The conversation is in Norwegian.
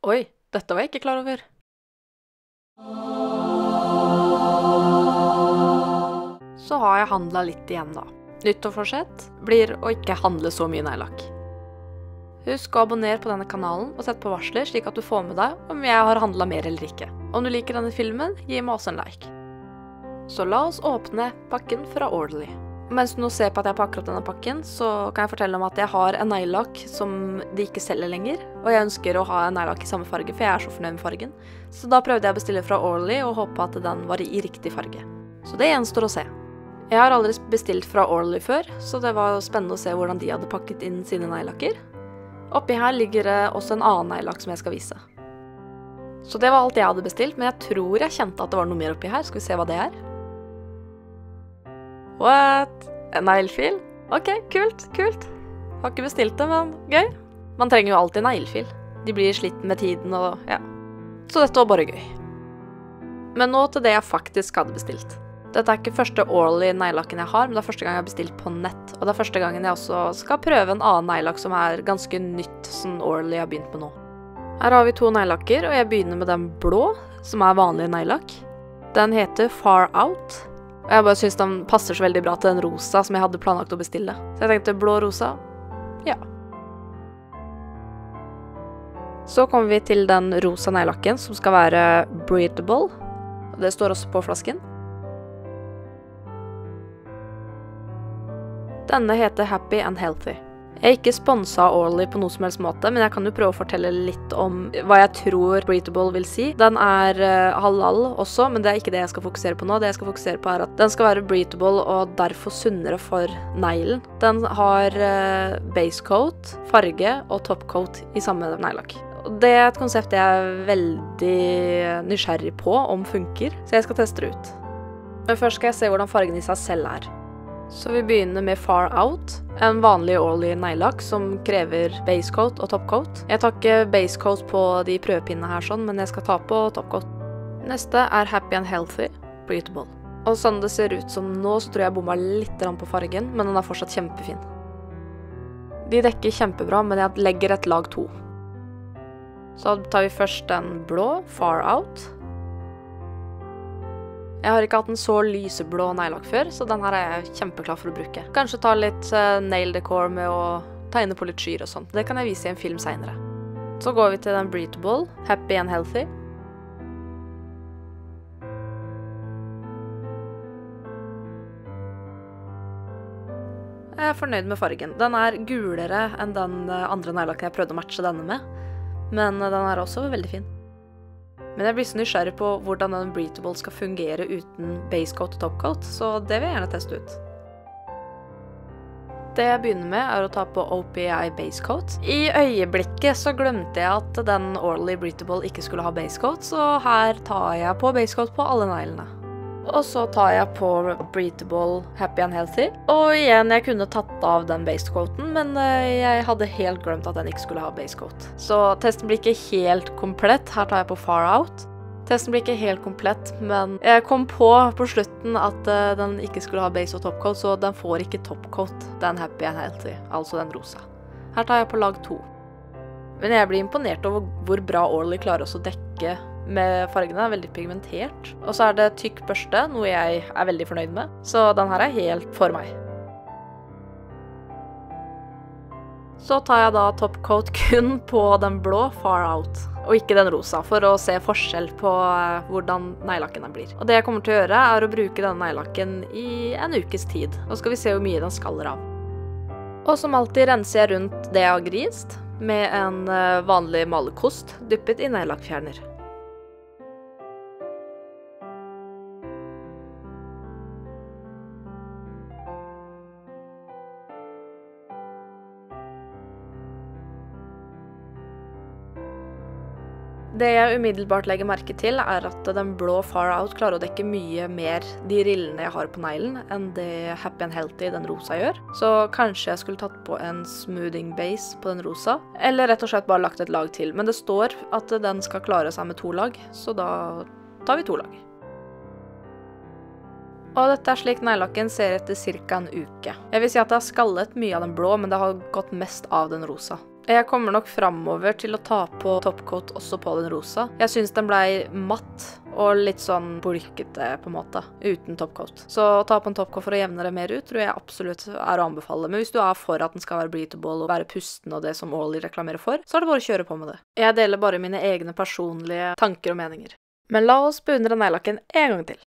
Oi, dette var jeg ikke klar over. Så har jeg handlet litt igjen da. Nyttårsforsett blir å ikke handle så mye neglelakk. Husk å abonnere på denne kanalen og sett på varsler slik at du får med deg om jeg har handlet mer eller ikke. Om du liker denne filmen, gi meg også en like. Så la oss åpne pakken fra Orderly. Mens du nå ser på at jeg pakker opp denne pakken, så kan jeg fortelle om at jeg har en neglelakk som de ikke selger lenger, og jeg ønsker å ha en neglelakk i samme farge, for jeg er så fornøyd med fargen. Så da prøvde jeg å bestille fra Orderly og håpe at den var i riktig farge. Så det gjenstår å se. Jeg har aldri bestilt fra Orderly før, så det var spennende å se hvordan de hadde pakket inn sine neglelakker. Oppi her ligger det også en annen neglelakk som jeg skal vise. Så det var alt jeg hadde bestilt, men jeg tror jeg kjente at det var noe mer oppi her. Skal vi se hva det er? What? En neglefil? Ok, kult. Har ikke bestilt det, men gøy. Man trenger jo alltid en neglefil. De blir slitt med tiden og ja. Så dette var bare gøy. Men nå til det jeg faktisk hadde bestilt. Dette er ikke første Orderly neglelakken jeg har, men det er første gang jeg har bestilt på nett. Og det er første gangen jeg også skal prøve en annen neglelakk som er ganske nytt, som Orderly har begynt med nå. Her har vi 2 neglelakker, og jeg begynner med den blå, som er vanlig neglelakk. Den heter Far Out. Og jeg bare synes den passer så veldig bra til den rosa som jeg hadde planlagt å bestille. Så jeg tenkte blå-rosa, ja. Så kommer vi til den rosa neglelakken som skal være breathable. Det står også på flasken. Denne heter Happy and Healthy. Jeg er ikke sponset av Orderly på noe som helst måte, men jeg kan jo prøve å fortelle litt om hva jeg tror breathable vil si. Den er halal også, men det er ikke det jeg skal fokusere på nå. Det jeg skal fokusere på er at den skal være breathable og derfor sunnere for neglen. Den har base coat, farge og top coat i samme neglelakk. Det er et konsept jeg er veldig nysgjerrig på om funker, så jeg skal teste det ut. Men først skal jeg se hvordan fargen i seg selv er. Så vi begynner med Far Out, en vanlig Orderly neglelakk som krever base coat og top coat. Jeg tar ikke base coat på de prøvepinnene her sånn, men jeg skal ta på top coat. Neste er Happy and Healthy, breathable. Og sånn det ser ut som nå, så tror jeg bomma litt på fargen, men den er fortsatt kjempefin. De dekker kjempebra, men jeg legger et lag 2. Så tar vi først den blå, Far Out. Jeg har ikke hatt en så lyseblå neglelakk før, så den her er jeg kjempeklar for å bruke. Kanskje ta litt nail decor med å tegne på litt skyer og sånt. Det kan jeg vise i en film senere. Så går vi til den breathable, Happy and Healthy. Jeg er fornøyd med fargen. Den er gulere enn den andre neglelakken jeg prøvde å matche denne med, men den er også veldig fin. Men jeg blir så nysgjerrig på hvordan den breathable skal fungere uten base coat og top coat, så det vil jeg gjerne teste ut. Det jeg begynner med er å ta på OPI base coat. I øyeblikket så glemte jeg at den Orderly breathable ikke skulle ha base coat, så her tar jeg på base coat på alle neglene. Og så tar jeg på breathable Happy and Healthy. Og igjen, jeg kunne tatt av den base coaten, men jeg hadde helt glemt at den ikke skulle ha base coat. Så testen blir ikke helt komplett. Her tar jeg på Far Out. Testen blir ikke helt komplett, men jeg kom på slutten at den ikke skulle ha base og top coat, så den får ikke top coat, den Happy and Healthy, altså den rosa. Her tar jeg på lag 2. Men jeg blir imponert over hvor bra Orderly klarer også å dekke med fargene, er veldig pigmentert. Og så er det tykk børste, noe jeg er veldig fornøyd med. Så den her er helt for meg. Så tar jeg da top coat kun på den blå Far Out, og ikke den rosa, for å se forskjell på hvordan neglelakken blir. Og det jeg kommer til å gjøre er å bruke denne neglelakken i en ukes tid. Nå skal vi se hvor mye den skaller av. Og som alltid renser jeg rundt det jeg har grist, med en vanlig malerkost dyppet i neglelakkfjerner. Det jeg umiddelbart legger merke til er at den blå Far Out klarer å dekke mye mer de rillene jeg har på neglen enn det Happy and Healthy den rosa gjør. Så kanskje jeg skulle tatt på en smoothing base på den rosa, eller rett og slett bare lagt et lag til. Men det står at den skal klare seg med 2 lag, så da tar vi 2 lag. Og dette er slik neglelakken ser etter cirka en uke. Jeg vil si at det har skallet mye av den blå, men det har gått mest av den rosa. Jeg kommer nok framover til å ta på topcoat også på den rosa. Jeg synes den ble matt og litt sånn bulkete på en måte, uten topcoat. Så å ta på en topcoat for å jevne det mer ut, tror jeg absolutt er å anbefale. Men hvis du er for at den skal være breathable og være pusten og det som Orly reklamerer for, så er det bare å kjøre på med det. Jeg deler bare mine egne personlige tanker og meninger. Men la oss beundre neglelakken en gang til.